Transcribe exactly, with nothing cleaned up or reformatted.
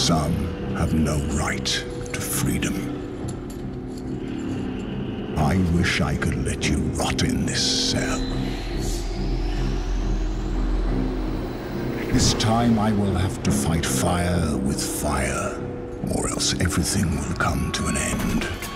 Some have no right to freedom. I wish I could let you rot in this cell. This time I will have to fight fire with fire, or else everything will come to an end.